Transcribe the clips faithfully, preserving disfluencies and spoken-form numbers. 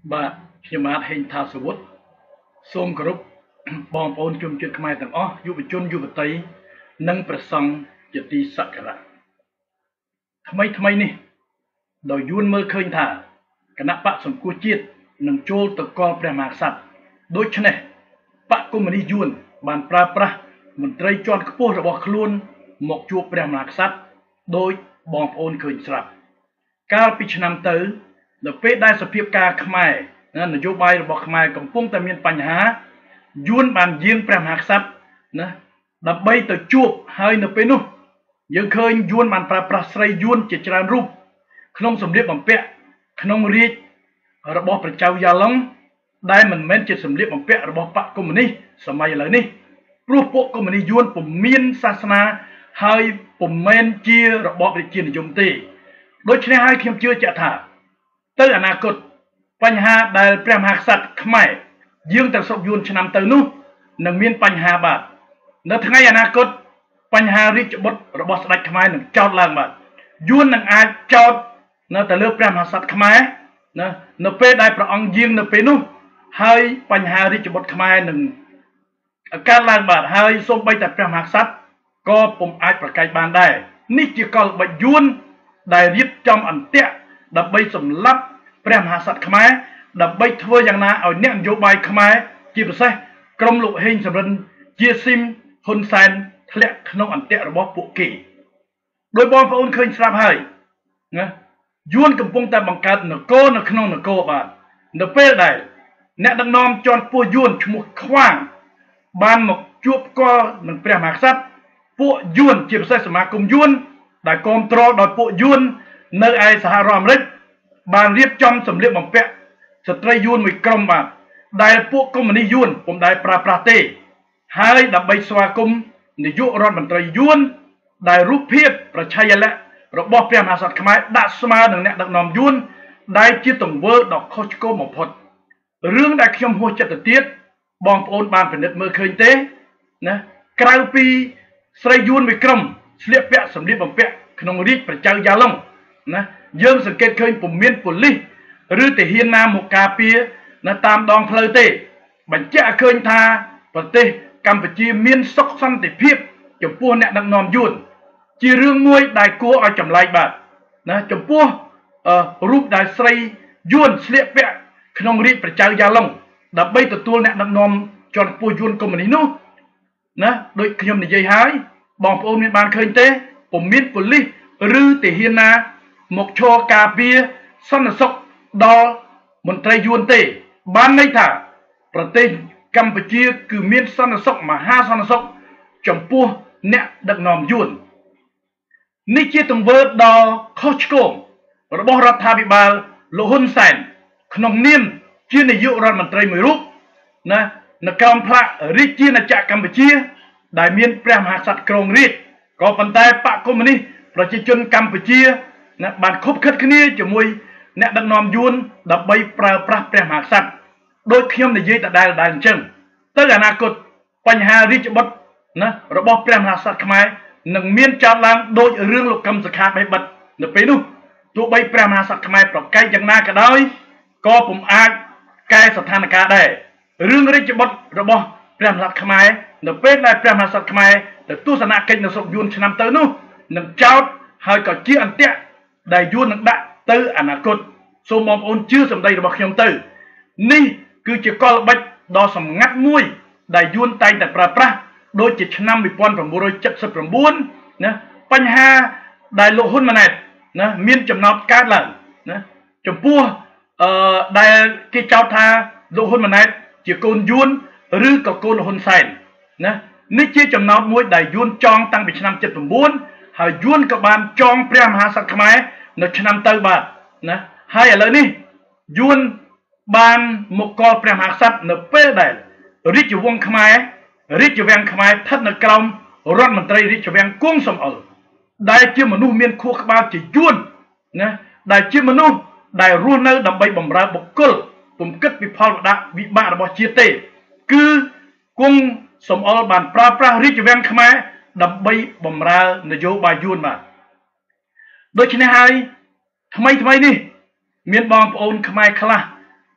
បាទខ្ញុំបាទហេងថាសវុតសូមគោរពបងប្អូនជនជាតិខ្មែរទាំងអស់យុវជនយុវតីនិងព្រះសង្ឃជាទីសក្ការៈថ្មីថ្មីនេះដោយយួនមើលឃើញថាគណៈបកសង្គ្រោះជាតិនឹងចូលទៅកល់ព្រះមហាក្សត្រដូច្នេះបកកុម្មុយនីសយួនបានប្រើប្រាស់មន្ត្រីជាន់ខ្ពស់របស់ខ្លួនមកជួបព្រះមហាក្សត្រដោយបងប្អូនឃើញស្រាប់កាលពីឆ្នាំទៅនៅពេលដែលសភាពការខ្មែរនយោបាយរបស់ខ្មែរកំពុងតែមានបញ្ហាយួនបានយាងព្រះមហាក្សត្រណាដើម្បីទៅជួបហើយនៅពេលនោះយើងឃើញយួនបានប្រើប្រាស់ស្រីយួនជាច្រើនរូបក្នុងសម្លៀកបំពាក់ក្នុងរាជរបស់ព្រះចៅយ៉ាឡុងដែលមិនមែនជាសម្លៀកបំពាក់របស់បកកុម្មុយនីសសម័យឥឡូវនេះព្រោះពួកកុម្មុយនីសយួនពុំមានសាសនាហើយពុំមែនជារបបរាជានិយមទេដូច្នេះហើយខ្ញុំជឿជាក់ថាទៅអនាគតបញ្ហាដែលព្រះមហាក្សត្រខ្មែរយាងទៅស្រុកយួនឆ្នាំទៅនោះនឹងមានបញ្ហាបាទនៅថ្ងៃអនាគតបញ្ហារាជបុត្ររបស់ស្ដេចខ្មែរនឹងចោទឡើងបាទយួននឹងអាចចោទនៅទៅលើព្រះមហាក្សត្រខ្មែរណានៅពេលដែលព្រះអង្គយាងនៅពេលនោះហើយបញ្ហារាជបុត្រខ្មែរនឹងកើតឡើងបាទហើយសូម្បីតែព្រះមហាក្សត្រក៏ពុំអាចប្រកែកបានដែរនេះជាកលល្បិចយួនដែលរៀបចំអន្ទាក់ដើម្បីសម្លាប់ព្រះមហាក្សត្រខ្មែរដើម្បីធ្វើយ៉ាងណាឲ្យអ្នកនយោបាយខ្មែរជាពិសេសក្រុមលោកហេងសំរិនជាស៊ីមហ៊ុនសែនធ្លាក់ក្នុងអន្ទាក់របស់ពួកគេដោយបងប្អូនឃើញស្រាប់ហើយណាយួនកំពុងតែបង្កើតនគរនៅក្នុងនគរបាទនៅពេលដែលអ្នកដឹកនាំជាន់ខ្ពស់យួនឈ្មោះខ្វាងបានមកជួបផ្ទាល់នឹងព្រះមហាក្សត្រពួកយួនជាពិសេសសមាគមយួនដែលគ្រប់គ្រងដោយពួកយួននៅឯសហរដ្ឋអាមេរិកបានរៀបចំសម្លៀកបំពាក់ស្ត្រីយួនមួយក្រុមបាទដែលពួកកុម្មុយនីសយួនពុំដែលប្រើប្រាស់ទេហើយដើម្បីស្វាគមន៍នាយករដ្ឋមន្ត្រីយួនដែលរូបភាពប្រឆាយលក្ខណ៍របស់ព្រះមហាក្សត្រខ្មែរដាក់ស្មើនឹងអ្នកដឹកនាំយួនដែលជាទង្វើដ៏ខុសឆ្គងបំផុតរឿងដែលខ្ញុំហួសចិត្តទៅទៀតបងប្អូនបានពិនិត្យមើលឃើញទេណាក្រៅពីស្រីយួនមួយក្រុមស្លៀកពាក់សម្លៀកបំពាក់ក្នុងរាជព្រះចៅយ៉ាឡុងណាយើងសង្កេតឃើញពុំមានប៉ូលីសឬទាហានណាមកការពារនៅតាមដងផ្លូវទេបញ្ជាក់ឲ្យឃើញថាប្រទេសកម្ពុជាមានសុខសន្តិភាពចំពោះអ្នកដឹកនាំយួនជារឿងមួយដែលគួរឲ្យចម្លែកបាទណាចំពោះរូបដែលស្រីយួនស្លៀកពាក់ក្នុងរាជព្រះចៅយ៉ាឡុងដើម្បីទទួលអ្នកដឹកនាំជាន់ខ្ពស់យួនកុម្មុយនីសនោះណាដូចខ្ញុំនិយាយហើយបងប្អូនមានបានឃើញទេពុំមានប៉ូលីសឬទាហានណាមកឈរការពារសន្តិសុខដល់មន្ត្រីយួនទេបានន័យថាប្រទេសកម្ពុជាគឺមានសន្តិសុខមហាសន្តិសុខចំពោះអ្នកដឹកនាំយួននេះជាទង្វើដ៏ខុសឆ្គងរបស់រដ្ឋាភិបាលលោកហ៊ុនសែនក្នុងនាមជានាយករដ្ឋមន្ត្រីមួយរូបណានៅក្រោមផ្លាករាជាណាចក្រកម្ពុជាដែលមានព្រះមហាក្សត្រគ្រងរាជ្យក៏ប៉ុន្តែបកកុម្មុយនីសប្រជាជនកម្ពុជាណាបានខុបខិតគ្នាជាមួយអ្នកដឹកនាំយួនដើម្បីប្រើប្រាស់ព្រះមហាក្សត្រដោយខ្ញុំនិយាយដដែលៗអញ្ចឹងទៅអនាគតបញ្ហារាជបុត្រណារបស់ព្រះមហាក្សត្រខ្មែរនឹងមានចោទឡើងដោយរឿងលោកកឹមសុខាបេះបិទនៅពេលនោះទោះបីព្រះមហាក្សត្រខ្មែរប្រកែកយ៉ាងណាក៏ដោយក៏ពុំអាចកែស្ថានភាពដែររឿងរាជបុត្ររបស់ព្រះមហាក្សត្រខ្មែរនៅពេលដែលព្រះមហាក្សត្រខ្មែរទៅទស្សនកិច្ចនៅស្រុកយួនឆ្នាំទៅនោះនឹងចោទហើយក៏ជាអន្ទាក់ដែលយួននឹងដាក់ទៅអនាគតសូមបងប្អូនជឿសម្ដីរបស់ខ្ញុំទៅនេះគឺជាកលល្បិចដ៏សម្ងាត់មួយដែលយួនតែងតែប្រើប្រាស់ដូចជាឆ្នាំmột nghìn chín trăm七十九ណាបញ្ហាដែលលោកហ៊ុនម៉ាណែតណាមានចំណោទកើតឡើងណាចំពោះអឺដែលគេចោទថាលោកហ៊ុនម៉ាណែតជាកូនយួនឬក៏កូនហ៊ុនសែនណានេះជាចំណោទមួយដែលយួនចងតាំងពីឆ្នាំ七十九ហើយយួនក៏បានចងព្រះមហាក្សត្រខ្មែរនៅឆ្នាំទៅបាទណាហើយឥឡូវនេះយួនបានមកកល់ព្រះមហាក្សត្រនៅពេលដែលរាជវង្សខ្មែររាជវាំងខ្មែរស្ថិតនៅក្រោមរដ្ឋមន្ត្រីរាជវាំងគង់សំអល់ដែលជាមនុស្សមានខួរក្បាលជាយួនណាដែលជាមនុស្សដែលរស់នៅដើម្បីបម្រើបុគ្គលពុំគិតពីផលវិបាករបស់ជាតិទេគឺគង់សំអល់បានប្រើប្រាស់រាជវាំងខ្មែរដើម្បីបម្រើនយោបាយយួនបាទដូច្នេះហើយថ្មីថ្មីនេះមានបងប្អូនខ្មែរខ្លះ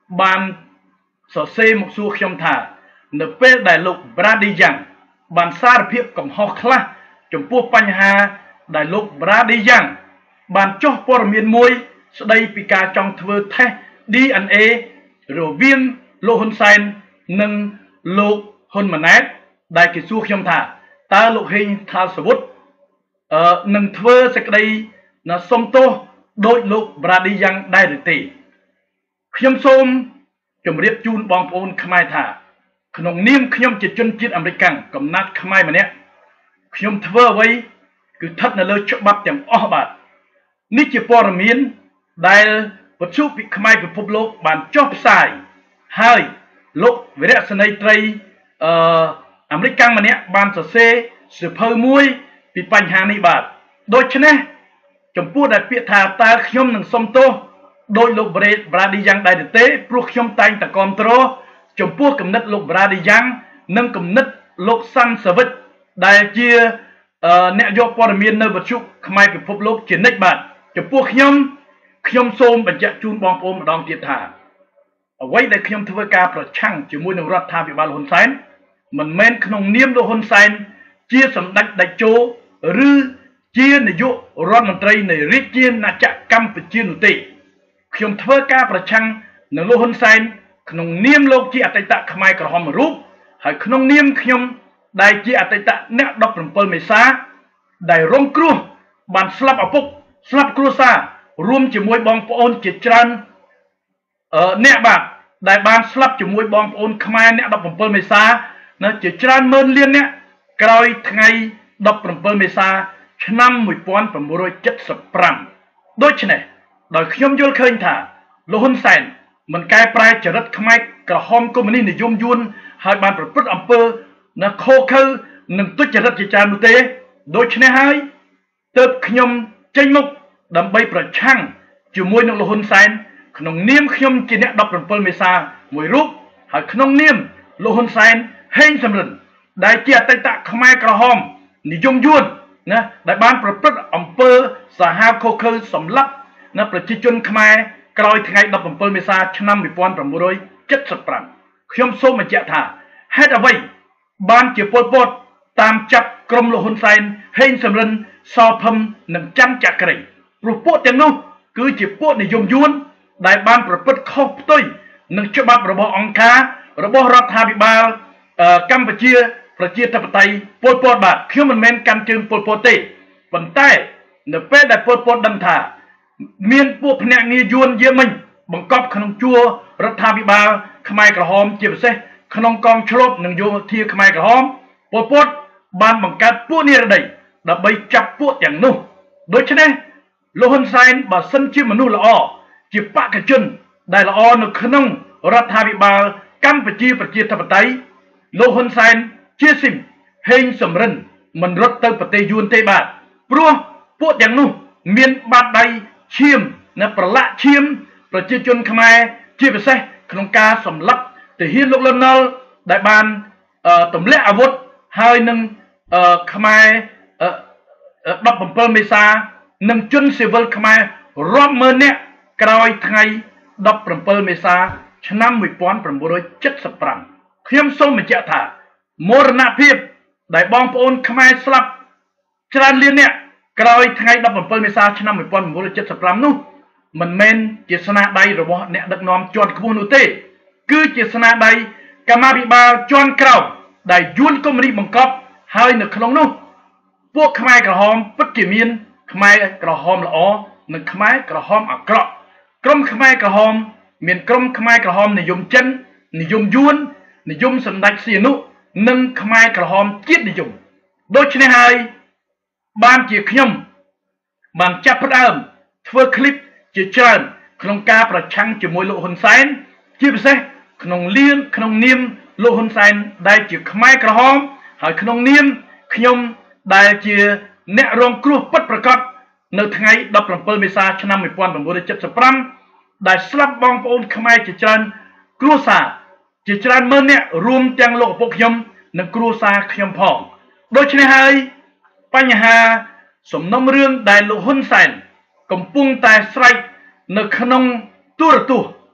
បានសរសេរមកសួរខ្ញុំថានៅពេលដែលលោក Brady Young បានសារភាពកំហុសខ្លះចំពោះបញ្ហាដែលលោក Brady Young បានចុះព័ត៌មានមួយស្ដីពីការចង់ធ្វើ test ឌី เอ็น เอ រវាងលោកហ៊ុនសែននិងលោកហ៊ុនម៉ាណែតដែលគេសួរខ្ញុំថាតើលោកហេងថាសវុតអឺនឹងធ្វើសេចក្តីណាសុំទោសដោយលោក Brady Young ដែរឬទេខ្ញុំសូមជម្រាបជូនបងប្អូនខ្មែរថាក្នុងនាមខ្ញុំជាជនជាតិអាមេរិកកំណាត់ខ្មែរម្នាក់ខ្ញុំធ្វើអ្វីគឺស្ថិតនៅលើច្បាប់ទាំងអស់បាទនេះជាព័ត៌មានដែលវិទ្យុពីខ្មែរពិភពលោកបានចុះផ្សាយហើយលោកវីរៈសេនីយ៍ត្រីអឺអាមេរិកម្នាក់បានសរសេរសៀវភៅមួយពីបញ្ហានេះបាទដូច្នេះចំពោះដែលពាក្យថាតើខ្ញុំនឹងសុំទោសដោយលោក Brady Young ដែរទេព្រោះខ្ញុំតែងតែគាំទ្រចំពោះគំនិតលោក Brady Young និងគំនិតលោកសាន់សាវិចដែលជាអ្នកយកព័ត៌មាននៅវិទ្យុខ្មែរពិភពលោកជានិច្ចបាទចំពោះខ្ញុំខ្ញុំសូមបញ្ជាក់ជូនបងប្អូនម្ដងទៀតថាអ្វីដែលខ្ញុំធ្វើការប្រឆាំងជាមួយនឹងរដ្ឋាភិបាលហ៊ុនសែនមិនមែនក្នុងនាមលោកហ៊ុនសែនជាសម្ដេចតេជោឬជានាយករដ្ឋមន្ត្រីនៃរាជាណាចក្រកម្ពុជានោះទេខ្ញុំធ្វើការប្រឆាំងនឹងលោកហ៊ុនសែនក្នុងនាមលោកជាអតីតខ្មែរក្រហមរូបហើយក្នុងនាមខ្ញុំដែលជាអតីតអ្នកដប់ប្រាំពិលមេសាដែលរងគ្រោះបានស្លាប់ឪពុកស្លាប់គ្រួសាររួមជាមួយបងប្អូនជាច្រើនអឺអ្នកបាទដែលបានស្លាប់ជាមួយបងប្អូនខ្មែរអ្នកដប់ប្រាំពិលមេសានៅជាច្រើនម៉ឺនលានអ្នកក្រោយថ្ងៃដប់ប្រាំពិលមេសាឆ្នាំmột nghìn chín trăm bảy mươi lămដូច្នេះដោយខ្ញុំយល់ឃើញថាលោកហ៊ុនសែនមិនកែប្រែចរិតខ្មែរក្រហមកុម្មុយនីសនិយមយួនហើយបានប្រព្រឹត្តអំពើនៅខុសខើនិងទុច្ចរិតជាច្រើននោះទេដូច្នេះហើយទើបខ្ញុំចេញមុខដើម្បីប្រឆាំងជាមួយនឹងលោកហ៊ុនសែនក្នុងនាមខ្ញុំជាអ្នកដប់ប្រាំពិលមេសាមួយរូបហើយក្នុងនាមលោកហ៊ុនសែនហេងសំរិនដែលជាអតីតខ្មែរក្រហមនិយមយួនណាដែលបានប្រព្រឹត្តអំពើសាហាវខុសខើសម្លាប់ណាប្រជាជនខ្មែរក្រោយថ្ងៃដប់ប្រាំពិលមេសាឆ្នាំmột nghìn chín trăm bảy mươi lămខ្ញុំសូមបញ្ជាក់ថាហេតុអ្វីបានជាពលពតតាមចាប់ក្រុមលោកហ៊ុនសែនហេងសំរិនសផឹមនិងច័ន្ទចក្រីព្រោះពួកទាំងនោះគឺជាពួកនិយមយួនដែលបានប្រព្រឹត្តខុសផ្ទុយនឹងច្បាប់របស់អង្គការរបស់រដ្ឋាភិបាលកម្ពុជាប្រជាធិបតេយ្យពលពតបាទខ្ញុំមិនមែនកាន់ជើងពលពតទេប៉ុន្តែនៅពេលដែលពលពតដឹងថាមានពួកភ្នាក់ងារយួនយេមិញបង្កប់ក្នុងជួររដ្ឋាភិបាលខ្មែរក្រហមជាពិសេសក្នុងកងឆ្លប់និងយោធាខ្មែរក្រហមពលពតបានបង្កើតពួកនិរតីដើម្បីចាប់ពួកទាំងនោះដូច្នេះលោកហ៊ុនសែនបើសិនជាមនុស្សល្អជាបកជនដែលល្អនៅក្នុងរដ្ឋាភិបាលកម្ពុជាប្រជាធិបតេយ្យលោកហ៊ុនសែនជាស៊ីមហេងសំរិនមិនរត់ទៅប្រទេសយួនទេបាទព្រោះពួកទាំងនោះមានបាតដៃឈាមនៅប្រឡាក់ឈាមប្រជាជនខ្មែរជាពិសេសក្នុងការសម្លាប់ទាហានលោកលន់នល់ដែលបានទម្លាក់អាវុធហើយនឹងខ្មែរដប់ប្រាំពិលមេសានិងជនស៊ីវិលខ្មែររាប់ម៉ឺននាក់ក្រោយថ្ងៃដប់ប្រាំពិលមេសាឆ្នាំmột nghìn chín trăm bảy mươi lămខ្ញុំសូមបញ្ជាក់ថាមរណភាពដែលបងប្អូនខ្មែរស្លាប់ច្រើនលានអ្នកក្រោយថ្ងៃដប់ប្រាំពិលមេសាឆ្នាំmột nghìn chín trăm bảy mươi lămនោះមិនមែនជាស្នាដៃរបស់អ្នកដឹកនាំជាន់ខ្ពស់នោះទេគឺជាស្នាដៃកម្មាភិបាលជាន់ក្រោមដែលយួនកុម្មុយនីសបង្កប់ហើយនៅក្នុងនោះពួកខ្មែរក្រហមពិតជាមានខ្មែរក្រហមល្អនិងខ្មែរក្រហមអាក្រក់ក្រុមខ្មែរក្រហមមានក្រុមខ្មែរក្រហមនិយមចិននិយមយួននិយមសម្ដេចសៀនុនិងខ្មែរក្រហមជាតិនិយមដូច្នេះហើយបានជាខ្ញុំបានចាប់ផ្ដើមធ្វើคลิปជាច្រើនក្នុងការប្រឆាំងជាមួយលោកហ៊ុនសែនជាពិសេសក្នុងលៀនក្នុងនាមលោកហ៊ុនសែនដែលជាខ្មែរក្រហមហើយក្នុងនាមខ្ញុំដែលជាអ្នករងគ្រោះពិតប្រាកដនៅថ្ងៃដប់ប្រាំពិលមេសាឆ្នាំmột nghìn chín trăm bảy mươi lămដែលស្លាប់បងប្អូនខ្មែរជាច្រើនគ្រួសារជាច្រើនម៉ឺនអ្នករួមទាំងលោកឪពុកខ្ញុំនិងគ្រួសារខ្ញុំផងដូច្នេះហើយបញ្ហាសំណុំរឿងដែលលោកហ៊ុនសែនកំពុងតែស្រែកនៅក្នុងទូរទស្សន៍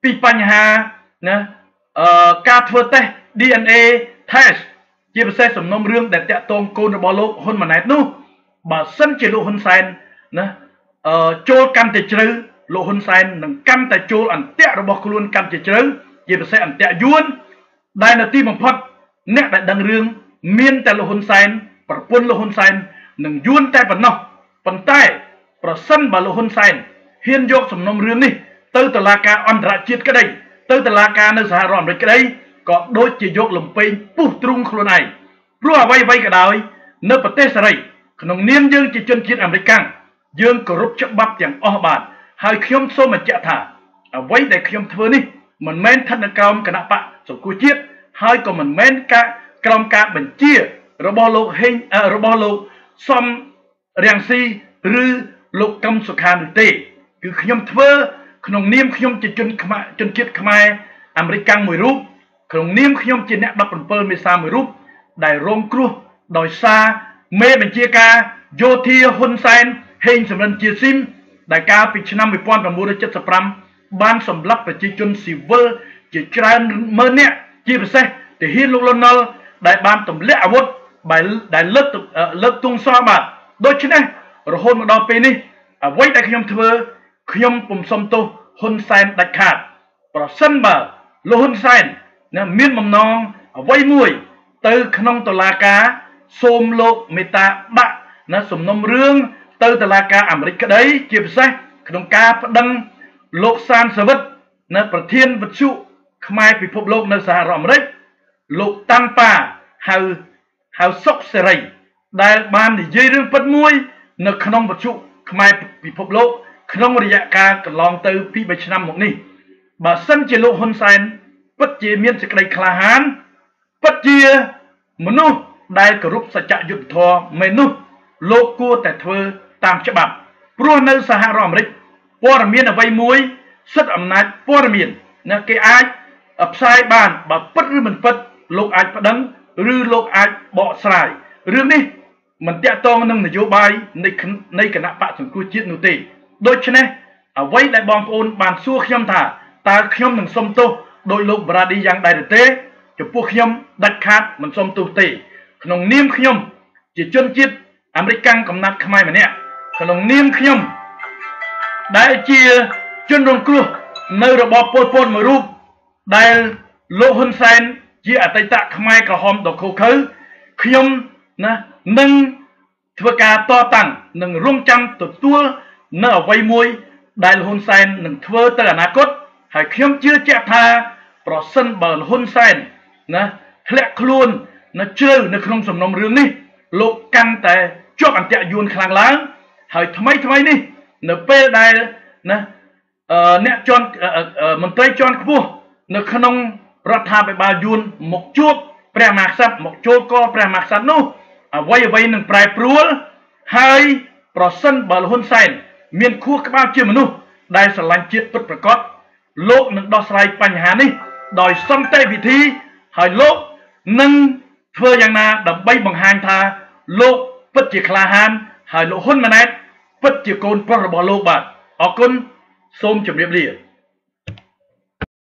ពីបញ្ហាណាអឺការធ្វើតេស្ត D N A test ជាពិសេសសំណុំរឿងដែលតាក់ទងកូនរបស់លោកហ៊ុនម៉ាណែតនោះបើសិនជាលោកហ៊ុនសែនណាអឺចូលកាន់តែជ្រៅលោកហ៊ុនសែននឹងកាន់តែចូលអន្ទាក់របស់ខ្លួនកាន់តែជ្រៅជាពិសេសអន្ទាក់យួនដែលនៅទីបំផុតអ្នកដែលដឹងរឿងមានតែលោកហ៊ុនសែនប្រពន្ធលោកហ៊ុនសែននឹងយួនតែប៉ុណ្ណោះប៉ុន្តែប្រសិនបើលោកហ៊ុនសែនហ៊ានយកសំណុំរឿងនេះទៅតុលាការអន្តរជាតិក្តីទៅតុលាការនៅសហរដ្ឋអាមេរិកក្តីក៏ដូចជាយកលំពេងពុះទ្រូងខ្លួនឯងព្រោះអ្វីអ្វីក៏ដោយនៅប្រទេសសេរីក្នុងនាមយើងជាជនជាតិអាមេរិកយើងគោរពច្បាប់ទាំងអស់បាទហើយខ្ញុំសូមបញ្ជាក់ថាអ្វីដែលខ្ញុំធ្វើនេះមិនមែនស្ថិតនៅក្រោមគណៈបកសង្គ្រោះជាតិហើយក៏មិនមែនការក្រោមការបញ្ជារបស់លោកហេងរបស់លោកសំរាំងស៊ីឬលោកកឹមសុខានោះទេគឺខ្ញុំធ្វើក្នុងនាមខ្ញុំជាជនខ្មែរជនជាតិខ្មែរអាមេរិកមួយរូបក្នុងនាមខ្ញុំជាអ្នកដប់ប្រាំមេសាមួយរូបដែលរងគ្រោះដោយសារមេបញ្ជាការយោធាហ៊ុនសែនហេងសំរិនជាស៊ីមដែលកាលពីឆ្នាំmột nghìn chín trăm bảy mươi lămបានសម្លាប់ប្រជាជនស៊ីវិលជាច្រើនម៉ឺននាក់ជាពិសេសទាហានលោកលន់នល់ដែលបានទម្លាក់អាវុធដែលលើកលើកទង់សោះបាទដូច្នេះរហូតមកដល់ពេលនេះអ្វីដែលខ្ញុំធ្វើខ្ញុំពុំសុំទោសហ៊ុនសែនដាច់ខាតប្រសិនបើលោកហ៊ុនសែនណាមានបំណងអ្វីមួយទៅក្នុងតុលាការសូមលោកមេត្តាដាក់ណាសំណុំរឿងទៅតុលាការអាមេរិកក្តីជាពិសេសក្នុងការប្តឹងលោកសានសាវិតនៅប្រធានវិទ្យុខ្មែរពិភពលោកនៅសហរដ្ឋអាមេរិកលោកតាន់ប៉ាហៅហៅសុកសេរីដែលបាននិយាយរឿងពិតមួយនៅក្នុងវិទ្យុខ្មែរពិភពលោកក្នុងរយៈកាលកន្លងទៅពីរឆ្នាំមកនេះបើសិនជាលោកហ៊ុនសែនពិតជាមានសេចក្តីក្លាហានពិតជាមនុស្សដែលគោរពសច្ចយុត្តិធម៌មែននោះលោកគួរតែធ្វើតាមច្បាប់ព្រោះនៅសហរដ្ឋអាមេរិកព័ត៌មានអ្វីមួយសិទ្ធិអំណាចព័ត៌មានណាគេអាចផ្សាយបានបើពិតឬមិនពិតលោកអាចប្តឹងឬលោកអាចបកស្រាយរឿងនេះមិនតាក់ទងនឹងនយោបាយនៃនៃគណៈបកសង្គ្រោះជាតិនោះទេដូច្នេះអ្វីដែលបងប្អូនបានសួរខ្ញុំថាតើខ្ញុំនឹងសុំទោសដោយលោកបរ៉ាឌីយ៉ាងដែរឬទេចំពោះខ្ញុំដាច់ខាតមិនសុំទោសទេក្នុងនាមខ្ញុំជាជនជាតិអាមេរិកកំណាត់ខ្មែរម្នាក់ក្នុងនាមខ្ញុំដែលជាជនរងគ្រោះនៅរបបប៉ុលពតមួយរូបដែលលោកហ៊ុនសែនជាអតីតខ្មែរក្រហមដ៏ឃោរឃៅខ្ញុំណានឹងធ្វើការតតាំងនឹងរងចាំទទួលនៅអ្វីមួយដែលហ៊ុនសែននឹងធ្វើទៅអនាគតហើយខ្ញុំជឿជាក់ថាប្រសិនបើហ៊ុនសែនណាធ្លាក់ខ្លួននៅជ្រៅនៅក្នុងសំណុំរឿងនេះលោកកាន់តែជាប់អន្ទាក់យួនខ្លាំងឡើងហើយថ្មីថ្មីនេះនៅពេលដែលណាអឺអ្នកជាន់មន្ត្រីជាន់ខ្ពស់នៅក្នុងរដ្ឋាភិបាលយួនមកជួបព្រះមហាក្សត្រមកចូលកព្រះមហាក្សត្រនោះអ្វីអ្វីនឹងប្រែប្រួលហើយប្រសិនបើហ៊ុនសែនមានខួរក្បាលជាមនុស្សដែលស្រឡាញ់ជាតិពិតប្រាកដលោកនឹងដោះស្រាយបញ្ហានេះដោយសន្តិវិធីហើយលោកនឹងធ្វើយ៉ាងណាដើម្បីបង្ហាញថាលោកពិតជាក្លាហានហើយលោកហ៊ុនម៉ាណែតពិតជាកូនប្រុសរបស់លោកបាទអរគុណសូមជម្រាបលា